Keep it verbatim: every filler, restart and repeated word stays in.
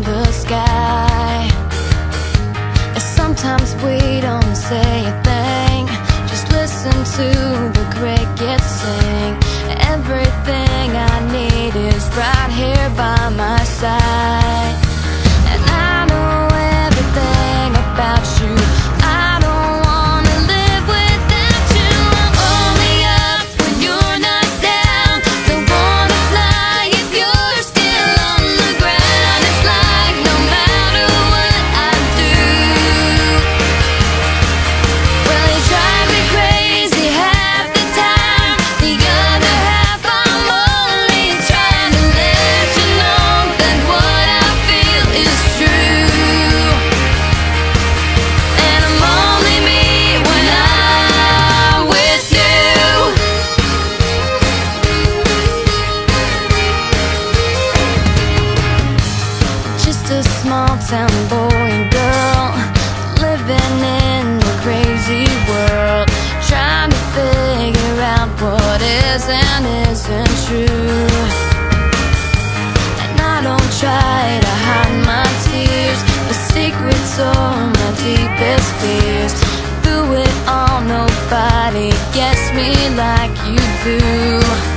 the sky. And sometimes we don't say a thing, just listen to the crickets sing. Everything I need is right here by my side. And I know everything about you. I don't wanna live without you. Hold me up when you're not down. Don't wanna fly if you're still on the ground. It's like no matter what I do, well, you drive me crazy half the time. The other half I'm only trying to let you know that what I feel is true. And I'm only me when I'm with you. Just a small town boy and girl living in a crazy world, trying to figure out what is and isn't true. And I don't try to hide my tears, the secrets are my deepest fears. Through it all, nobody gets me like you do.